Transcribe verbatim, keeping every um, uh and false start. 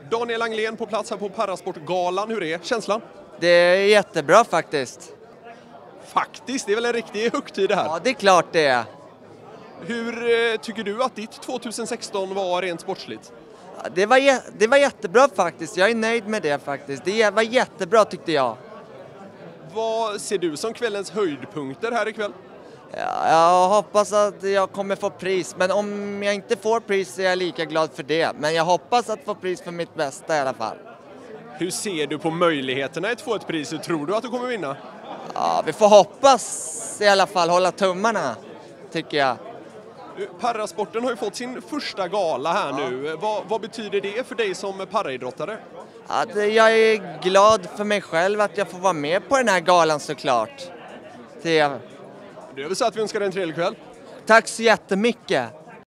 Daniel Anglén på plats här på Parasportgalan. Hur är känslan? Det är jättebra faktiskt. Faktiskt, det är väl en riktig högtid det här? Ja, det är klart det är. Hur eh, tycker du att ditt tjugohundrasexton var rent sportsligt? Ja, det, var jä- det var jättebra faktiskt. Jag är nöjd med det faktiskt. Det var jättebra tyckte jag. Vad ser du som kvällens höjdpunkter här ikväll? Ja, jag hoppas att jag kommer få pris. Men om jag inte får pris så är jag lika glad för det. Men jag hoppas att få pris för mitt bästa i alla fall. Hur ser du på möjligheterna att få ett pris? Hur tror du att du kommer vinna? Ja, vi får hoppas i alla fall, hålla tummarna, tycker jag. Parasporten har ju fått sin första gala här Ja. nu. Vad, vad betyder det för dig som paraidrottare? Att jag är glad för mig själv att jag får vara med på den här galan såklart. Det är... Det är väl så att vi önskar dig en trevlig kväll. Tack så jättemycket.